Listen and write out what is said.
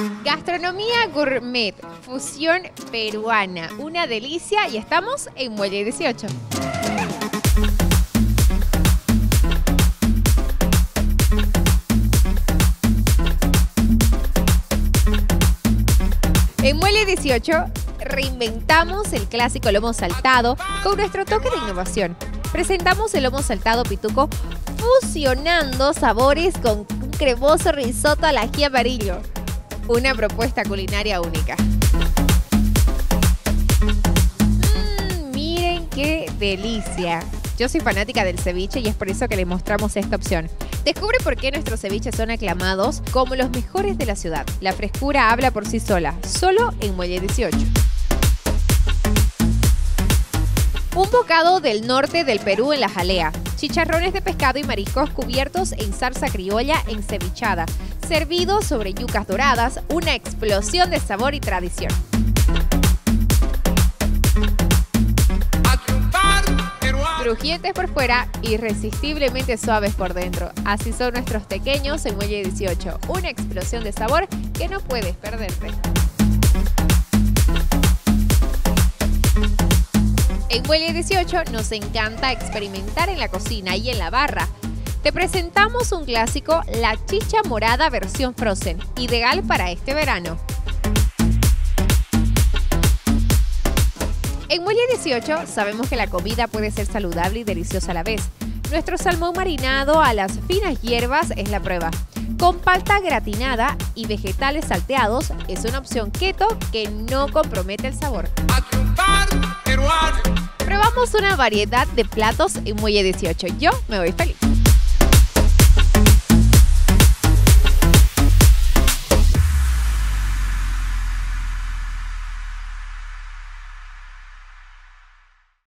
Gastronomía gourmet, fusión peruana, una delicia y estamos en Muelle 18. En Muelle 18 reinventamos el clásico lomo saltado con nuestro toque de innovación. Presentamos el lomo saltado pituco fusionando sabores con un cremoso risotto al ají amarillo. Una propuesta culinaria única. Miren qué delicia. Yo soy fanática del ceviche y es por eso que les mostramos esta opción. Descubre por qué nuestros ceviches son aclamados como los mejores de la ciudad. La frescura habla por sí sola, solo en Muelle 18. Un bocado del norte del Perú en la jalea. Chicharrones de pescado y mariscos cubiertos en salsa criolla encevichada, servidos sobre yucas doradas, una explosión de sabor y tradición. Crujientes por fuera, irresistiblemente suaves por dentro. Así son nuestros tequeños en Muelle 18. Una explosión de sabor que no puedes perderte. En Muelle 18 nos encanta experimentar en la cocina y en la barra. Te presentamos un clásico, la chicha morada versión frozen, ideal para este verano. En Muelle 18 sabemos que la comida puede ser saludable y deliciosa a la vez. Nuestro salmón marinado a las finas hierbas es la prueba. Con palta gratinada y vegetales salteados es una opción keto que no compromete el sabor. Probamos una variedad de platos en Muelle 18. Yo me voy feliz.